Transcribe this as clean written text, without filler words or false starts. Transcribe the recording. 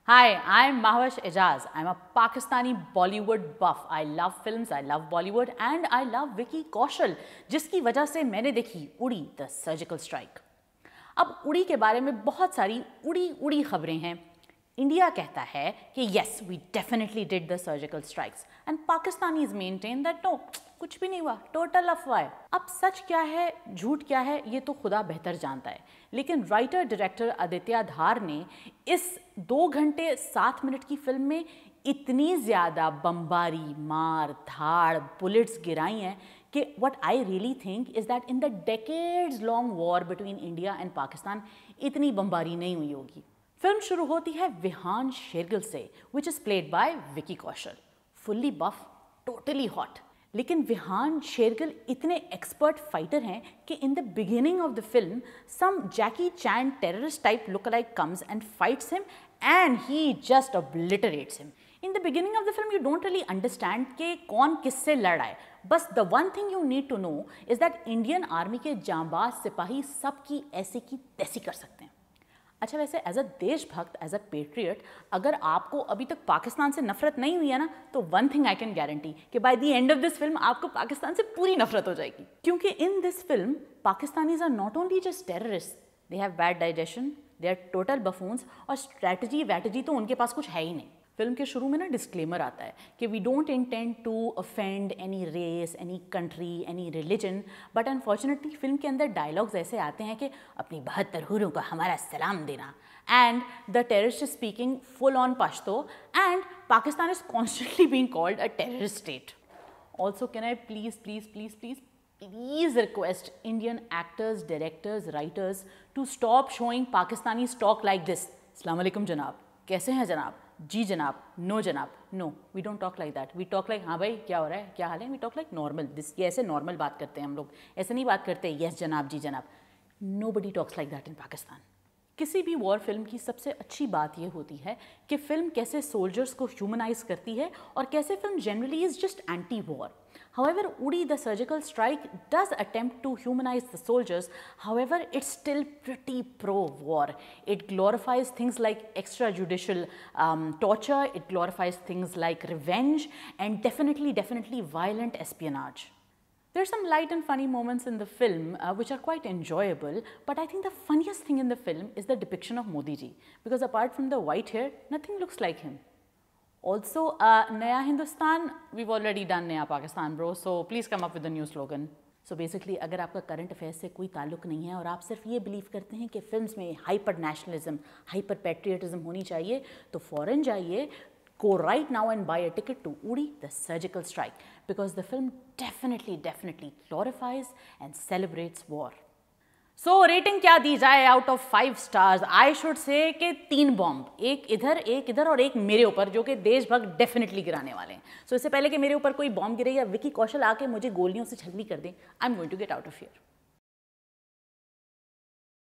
Hi, I'm Mahwash Ajaz. I'm a Pakistani Bollywood buff. I love films, I love Bollywood and I love Vicky Kaushal, जिसकी वजह से मैंने देखी उड़ी the surgical strike. अब उड़ी के बारे में बहुत सारी उड़ी उड़ी खबरें हैं। इंडिया कहता है कि yes, we definitely did the surgical strikes and Pakistanis maintain that no, कुछ भी नहीं हुआ, टोटल अफवाह है। अब सच क्या है, झूठ क्या है, ये तो खुदा बेहतर जानता है। लेकिन राइटर डायरेक्टर आदित्य धार ने इस 2 घंटे 7 मिनट की फिल्म में इतनी ज़्यादा बमबारी, मार धाड़, बुलेट्स गिराई हैं कि what I really think is that in the decades long war between India and Pakistan इतनी बमबारी नहीं हुई होगी। फिल्म शुरू होती है विहान शेरगिल से, which is played by Vicky Kaushal, fully buff, totally hot. लेकिन विहान शेरगिल इतने एक्सपर्ट फाइटर हैं कि in the beginning of the film some Jackie Chan terrorist type look like comes and fights him and he just obliterates him. In the beginning of the film you don't really understand कि कौन किससे लड़ रहा है, बस the one thing you need to know is that Indian army के जांबाज सिपाही सबकी ऐसी की तैसी कर सकते हैं। अच्छा, वैसे एज अ देशभक्त, एज अ पेट्रियट, अगर आपको अभी तक पाकिस्तान से नफरत नहीं हुई है ना, तो one thing I can guarantee कि by the end of this film आपको पाकिस्तान से पूरी नफरत हो जाएगी। क्योंकि in this film Pakistanis are not only just terrorist, they have bad digestion, they are total buffoons और स्ट्रैटेजी वैटेजी तो उनके पास कुछ है ही नहीं। फिल्म के शुरू में ना डिस्क्लेमर आता है कि we don't intend to offend any race, any country, any religion, but unfortunately film के अंदर डायलॉग्स ऐसे आते हैं कि अपनी 72 हूरों को हमारा सलाम देना, and the terrorist is speaking full on Pashto and Pakistan is constantly being called a terrorist state. Also can I please request Indian actors, directors, writers to stop showing Pakistani talk like this. अस्सलाम वालेकुम जनाब, कैसे हैं जनाब, जी जनाब, no जनाब, no, we don't talk like that. We talk like हाँ भाई क्या हो रहा है, क्या हाल है, we talk like normal this. ये ऐसे नॉर्मल बात करते हैं हम लोग, ऐसे नहीं बात करते यस जनाब जी जनाब। Nobody talks like that in Pakistan. किसी भी वॉर फिल्म की सबसे अच्छी बात यह होती है कि फिल्म कैसे सोल्जर्स को ह्यूमनाइज करती है और कैसे film generally is just anti war. However, Uri the surgical strike does attempt to humanize the soldiers. However, it's still pretty pro-war. It glorifies things like extrajudicial torture. It glorifies things like revenge and definitely violent espionage. There's some light and funny moments in the film which are quite enjoyable, but I think the funniest thing in the film is the depiction of Modi ji, because apart from the white hair, nothing looks like him. Also, Naya Hindustan, we've already done Naya Pakistan, bro, so please come up with a new slogan. So basically, अगर आपका current affair से कोई ताल्लुक नहीं है और आप सिर्फ ये बिलीव करते हैं कि फिल्म्स में हाइपर नेशनलिज्म, हाइपर पैट्रियटिज्म होनी चाहिए, तो फ़ौरन जाइए, go right now and buy a ticket to Uri the Surgical Strike, because the film definitely glorifies and celebrates war. So rating क्या दी जाए out of 5 stars? I should say कि 3 bomb, एक इधर और एक मेरे ऊपर, जो कि देशभक्त डेफिनेटली गिराने वाले हैं। सो इससे पहले कि मेरे ऊपर कोई बॉम्ब गिरे या विकी कौशल आके मुझे गोलियों से छलनी कर दे, I am going to get out of here.